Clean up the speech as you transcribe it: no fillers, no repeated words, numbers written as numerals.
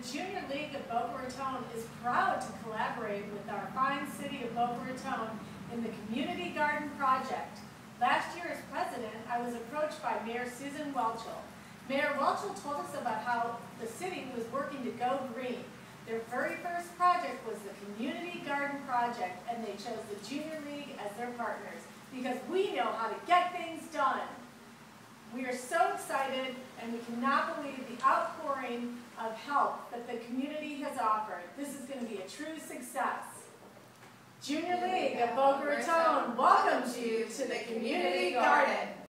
Junior League of Boca Raton is proud to collaborate with our fine city of Boca Raton in the Community Garden Project. Last year as president, I was approached by Mayor Susan Welchel. Mayor Welchel told us about how the city was working to go green. Their very first project was the Community Garden Project, and they chose the Junior League as their partners because we know how to get things done. We are so excited, and we cannot believe the outpouring of help that the community has offered. This is going to be a true success. Junior League of Boca Raton welcomes you to the Community Garden.